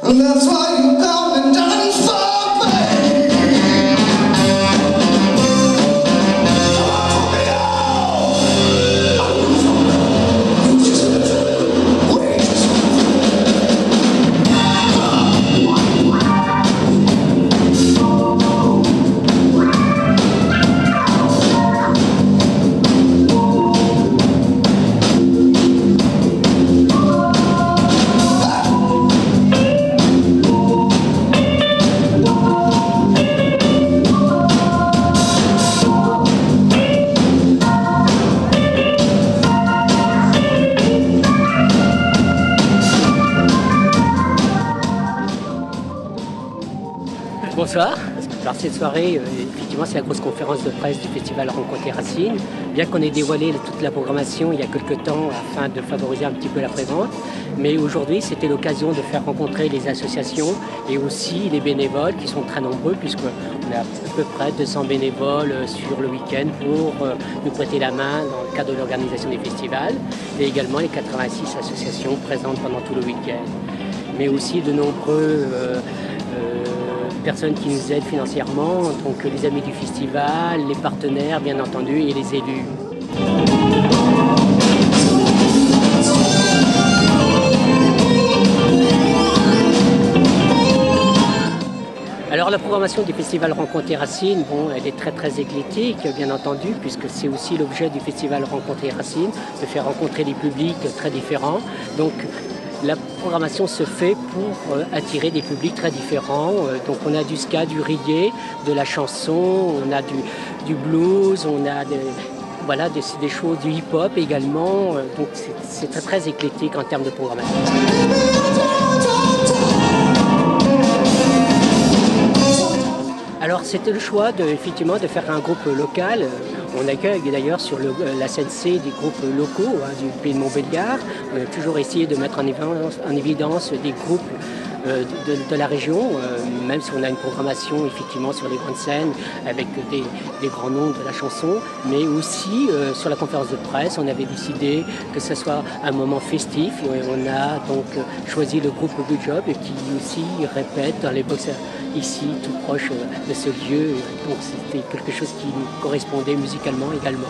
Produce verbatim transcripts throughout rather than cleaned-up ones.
And that's why you come and dance for me. Bonsoir. Alors cette soirée, euh, effectivement, c'est la grosse conférence de presse du festival Rencontre et Racines. Bien qu'on ait dévoilé toute la programmation il y a quelques temps afin de favoriser un petit peu la présence, mais aujourd'hui c'était l'occasion de faire rencontrer les associations et aussi les bénévoles qui sont très nombreux puisqu'on a à peu près deux cents bénévoles sur le week-end pour euh, nous prêter la main dans le cadre de l'organisation des festivals et également les quatre-vingt-six associations présentes pendant tout le week-end. Mais aussi de nombreux euh, euh, personnes qui nous aident financièrement, donc les amis du festival, les partenaires bien entendu et les élus. Alors la programmation du festival Rencontre et Racines, bon, elle est très très éclectique bien entendu puisque c'est aussi l'objet du festival Rencontre et Racines, de faire rencontrer des publics très différents. Donc, la programmation se fait pour euh, attirer des publics très différents. Euh, donc on a du ska, du reggae, de la chanson, on a du, du blues, on a des, voilà, des, des choses du hip-hop également. Euh, donc c'est très, très éclectique en termes de programmation. Alors c'était le choix de, effectivement, de faire un groupe local. On accueille d'ailleurs sur le, la scène C des groupes locaux hein, du pays de Montbéliard. On a toujours essayé de mettre en évidence, en évidence des groupes euh, de, de la région, euh, même si on a une programmation effectivement sur les grandes scènes avec des, des grands noms de la chanson, mais aussi euh, sur la conférence de presse, on avait décidé que ce soit un moment festif et on a donc choisi le groupe Good Job qui aussi répète dans les box ici, tout proche de ce lieu. Donc c'était quelque chose qui nous correspondait musicalement également.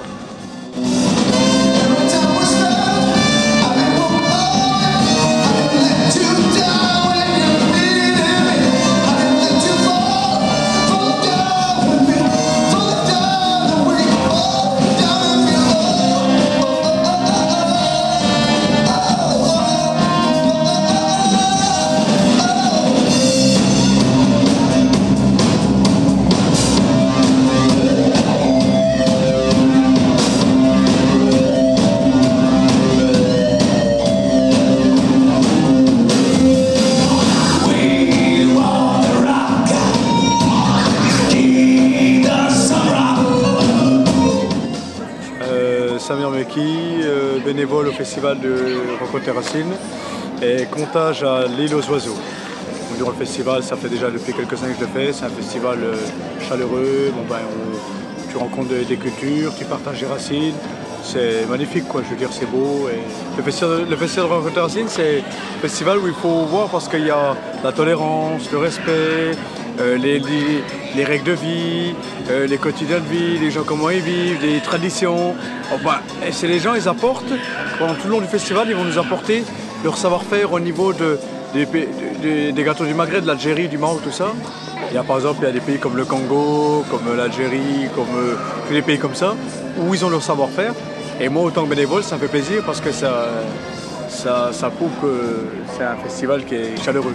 Samir Meki, euh, bénévole au festival de Rencontre et Racines et comptage à l'île aux oiseaux. Durant le festival, ça fait déjà depuis quelques années que je le fais, c'est un festival euh, chaleureux, bon, ben, on, tu rencontres des, des cultures, tu partages des racines, c'est magnifique quoi, je veux dire c'est beau. Et le, festival, le festival de Rencontre et Racines, c'est un festival où il faut voir parce qu'il y a la tolérance, le respect, Euh, les, les, les règles de vie, euh, les quotidiens de vie, les gens comment ils vivent, les traditions. Enfin, et c'est les gens, ils apportent, pendant tout le long du festival, ils vont nous apporter leur savoir-faire au niveau de, de, de, des gâteaux du Maghreb, de l'Algérie, du Maroc, tout ça. Il y a par exemple, il y a des pays comme le Congo, comme l'Algérie, comme euh, tous les pays comme ça, où ils ont leur savoir-faire. Et moi, autant que bénévole, ça me fait plaisir parce que ça, ça, ça prouve que c'est un festival qui est chaleureux.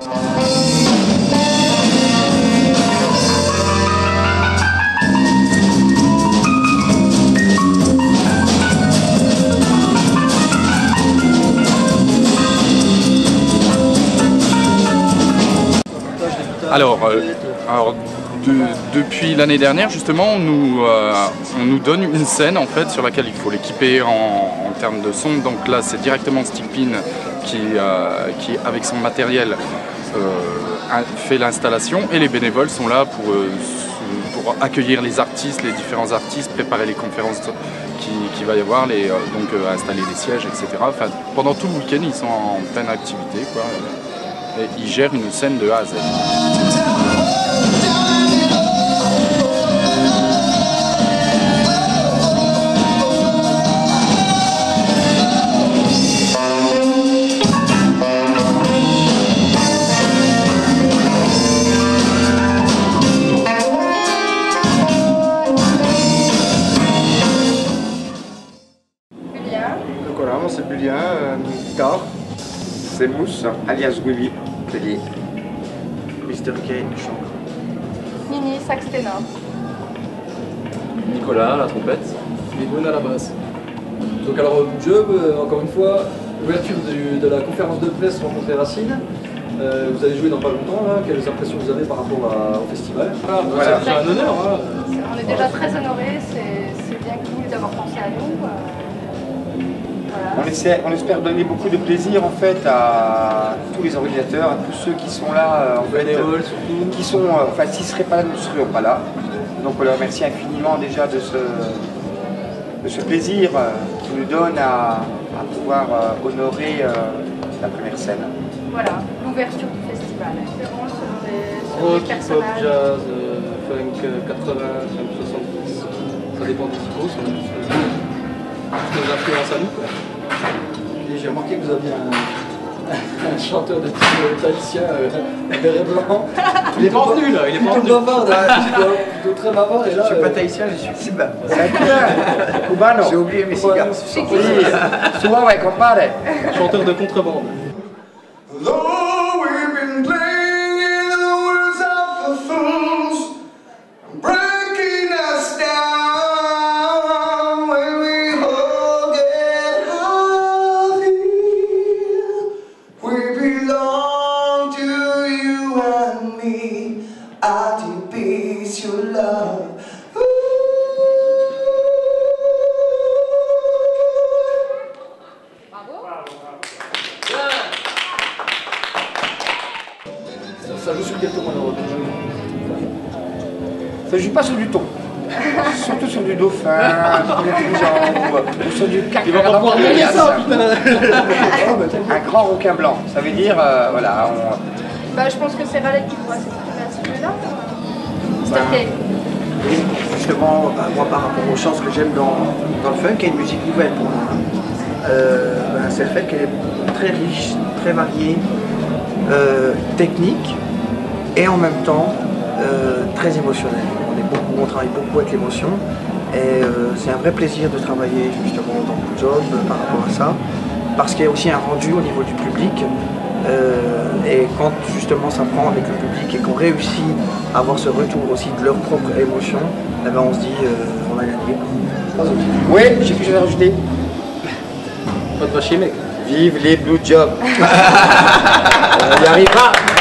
Alors, euh, alors de, depuis l'année dernière, justement, on nous, euh, on nous donne une scène en fait sur laquelle il faut l'équiper en, en termes de son. Donc là, c'est directement Stickpin qui, euh, qui, avec son matériel, euh, fait l'installation et les bénévoles sont là pour, euh, pour accueillir les artistes, les différents artistes, préparer les conférences qu'il qui va y avoir, les, euh, donc euh, installer les sièges, et cetera. Enfin, pendant tout le week-end, ils sont en pleine activité, quoi. et il gère une scène de A à Z. Donc voilà, moi c'est Bulien, euh, guitare. C'est Mousse, alias Willy, clavier. Mister Kane, chant. Mini, sax ténor. Nicolas à la trompette. Edwin à la basse. Donc alors Job, euh, encore une fois, ouverture du- de la conférence de presse Rencontrer Racine. Euh, vous allez jouer dans pas longtemps là, quelles impressions vous avez par rapport à- au festival? Voilà, Voilà. c'est un honneur. Hein. On est déjà très honorés, c'est c'est bien cool d'avoir pensé à nous. euh, Voilà. On, essaie, on espère donner beaucoup de plaisir en fait à tous les organisateurs, à tous ceux qui sont là, euh, en fait, Bénévoles surtout. qui sont, euh, enfin s'ils ne seraient pas là, nous ne serions pas là. Donc on leur remercie infiniment déjà de ce, de ce plaisir euh, qu'ils nous donnent à, à pouvoir euh, honorer euh, la première scène. Voilà, l'ouverture du festival. Espérons selon les, selon les Rock, pop, personnages. jazz, euh, funk euh, quatre-vingts, funk soixante-dix. Ça dépend des typos, c'est nos influences à nous. Quoi. Et j'ai remarqué que vous aviez un, un chanteur de type tahitien, euh, béret blanc. Il est pas venu là, il est pas venu. Bavard, plutôt très bavard. Et là, Je suis pas euh, tahitien, je suis cubain. Cubano. J'ai oublié mes cigares. Sí, souvent ouais, compadre. chanteur de contrebande. Though we've been playing the words of the fools, breaking us down when we all get happy. We belong to you and me. I do peace your love. Ça joue sur quel ton alors? Ça ne joue pas sur du ton. Surtout sur du dauphin, sur du triangle, ou sur du Il va pas pouvoir monter ça, putain. Un grand requin blanc, ça veut dire, euh, voilà, on, Bah, je pense que c'est Raleigh qui pourra s'exprimer à ce sujet-là. mister Kane. Oui, justement, bah, moi par rapport aux chances que j'aime dans, dans le funk, qui est une musique nouvelle pour moi, euh, bah, c'est le fait qu'elle est très riche, très variée, euh, technique et en même temps euh, très émotionnelle. On, est beaucoup, on travaille beaucoup avec l'émotion et euh, c'est un vrai plaisir de travailler justement dans le job euh, par rapport à ça, parce qu'il y a aussi un rendu au niveau du public. Euh, et quand justement ça prend avec le public et qu'on réussit à avoir ce retour aussi de leur propre émotion, eh ben on se dit euh, on a gagné. Oui, j'ai quelque chose à rajouter. Pas de vachier mec. Vive les Blue Jobs. On y arrivera.